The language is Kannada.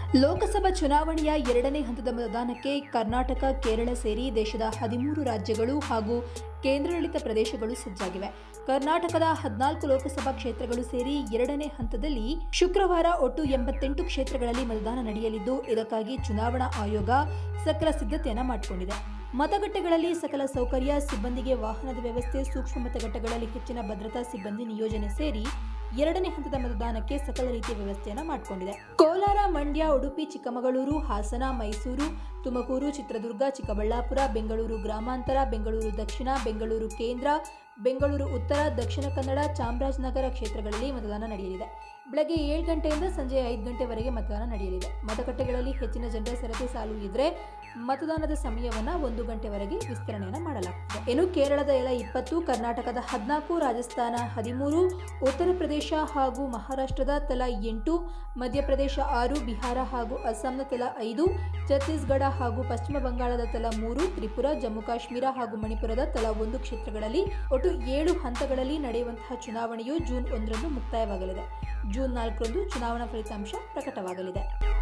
ಲೋಕಸಭಾ ಚುನಾವಣೆಯ ಎರಡನೇ ಹಂತದ ಮತದಾನಕ್ಕೆ ಕರ್ನಾಟಕ, ಕೇರಳ ಸೇರಿ ದೇಶದ 13 ರಾಜ್ಯಗಳು ಹಾಗೂ ಕೇಂದ್ರಾಡಳಿತ ಪ್ರದೇಶಗಳು ಸಜ್ಜಾಗಿವೆ. ಕರ್ನಾಟಕದ 14 ಲೋಕಸಭಾ ಕ್ಷೇತ್ರಗಳು ಸೇರಿ ಎರಡನೇ ಹಂತದಲ್ಲಿ ಶುಕ್ರವಾರ ಒಟ್ಟು 88 ಕ್ಷೇತ್ರಗಳಲ್ಲಿ ಮತದಾನ ನಡೆಯಲಿದ್ದು, ಇದಕ್ಕಾಗಿ ಚುನಾವಣಾ ಆಯೋಗ ಸಕಲ ಸಿದ್ಧತೆಯನ್ನು ಮಾಡಿಕೊಂಡಿದೆ. ಮತಗಟ್ಟೆಗಳಲ್ಲಿ ಸಕಲ ಸೌಕರ್ಯ, ಸಿಬ್ಬಂದಿಗೆ ವಾಹನದ ವ್ಯವಸ್ಥೆ, ಸೂಕ್ಷ್ಮ ಮತಗಟ್ಟೆಗಳಲ್ಲಿ ಹೆಚ್ಚಿನ ಭದ್ರತಾ ಸಿಬ್ಬಂದಿ ನಿಯೋಜನೆ ಸೇರಿ ಎರಡನೇ ಹಂತದ ಮತದಾನಕ್ಕೆ ಸಕಲ ರೀತಿಯ ವ್ಯವಸ್ಥೆಯನ್ನು ಮಾಡಿಕೊಂಡಿದೆ. ಕೋಲಾರ, ಮಂಡ್ಯ, ಉಡುಪಿ, ಚಿಕ್ಕಮಗಳೂರು, ಹಾಸನ, ಮೈಸೂರು, ತುಮಕೂರು, ಚಿತ್ರದುರ್ಗ, ಚಿಕ್ಕಬಳ್ಳಾಪುರ, ಬೆಂಗಳೂರು ಗ್ರಾಮಾಂತರ, ಬೆಂಗಳೂರು ದಕ್ಷಿಣ, ಬೆಂಗಳೂರು ಕೇಂದ್ರ, ಬೆಂಗಳೂರು ಉತ್ತರ, ದಕ್ಷಿಣ ಕನ್ನಡ, ಚಾಮರಾಜನಗರ ಕ್ಷೇತ್ರಗಳಲ್ಲಿ ಮತದಾನ ನಡೆಯಲಿದೆ. ಬೆಳಗ್ಗೆ 7 ಗಂಟೆಯಿಂದ ಸಂಜೆ 5 ಗಂಟೆವರೆಗೆ ಮತದಾನ ನಡೆಯಲಿದೆ. ಮತಗಟ್ಟೆಗಳಲ್ಲಿ ಹೆಚ್ಚಿನ ಜನರ ಸರತಿ ಸಾಲು ಇದ್ದರೆ ಮತದಾನದ ಸಮಯವನ್ನು 1 ಗಂಟೆವರೆಗೆ ವಿಸ್ತರಣೆಯನ್ನು ಮಾಡಲಾಗುತ್ತದೆ. ಇನ್ನು ಕೇರಳದ ಎಲ್ಲ 20, ಕರ್ನಾಟಕದ 14, ರಾಜಸ್ಥಾನ 13, ಉತ್ತರ ಪ್ರದೇಶ ಹಾಗೂ ಮಹಾರಾಷ್ಟ್ರದ ತಲಾ 8, ಮಧ್ಯಪ್ರದೇಶ 6, ಬಿಹಾರ ಹಾಗೂ ಅಸ್ಸಾಂನ ತಲಾ 5, ಛತ್ತೀಸ್ಗಢ ಹಾಗೂ ಪಶ್ಚಿಮ ಬಂಗಾಳದ ತಲಾ 3, ತ್ರಿಪುರ, ಜಮ್ಮು ಕಾಶ್ಮೀರ ಹಾಗೂ ಮಣಿಪುರದ ತಲಾ 1 ಕ್ಷೇತ್ರಗಳಲ್ಲಿ ಒಟ್ಟು 7 ಹಂತಗಳಲ್ಲಿ ನಡೆಯುವಂತಹ ಚುನಾವಣೆಯು ಜೂನ್ 1ರಂದು ಮುಕ್ತಾಯವಾಗಲಿದೆ. ಜೂನ್ 4ರಂದು ಚುನಾವಣಾ ಫಲಿತಾಂಶ ಪ್ರಕಟವಾಗಲಿದೆ.